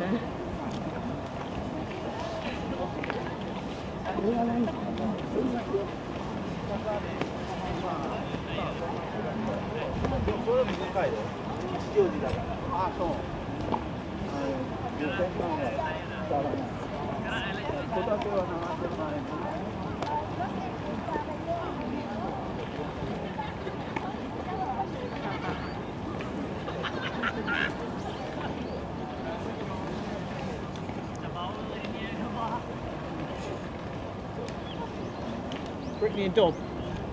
Brittany and Dom.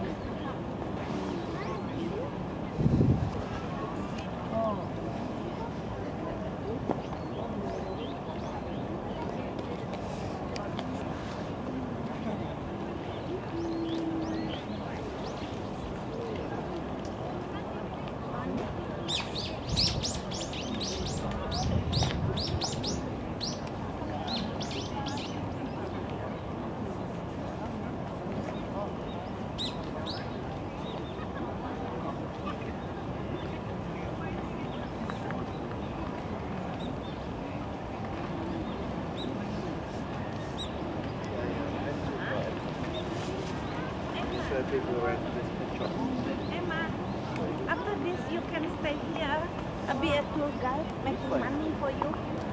Emma, after this you can stay here, be a tour guide, making money for you.